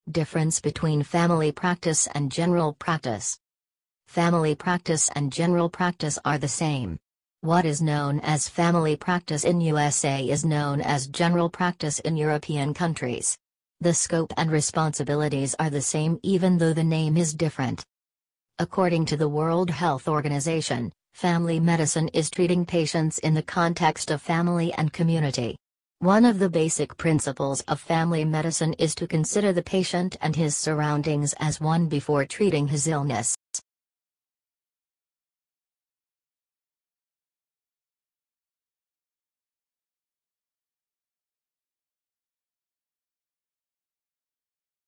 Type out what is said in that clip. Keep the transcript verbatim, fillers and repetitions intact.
Difference between family practice and general practice. Family practice and general practice are the same. What is known as family practice in U S A is known as general practice in European countries. The scope and responsibilities are the same even though the name is different. According to the World Health Organization, family medicine is treating patients in the context of family and community. One of the basic principles of family medicine is to consider the patient and his surroundings as one before treating his illness.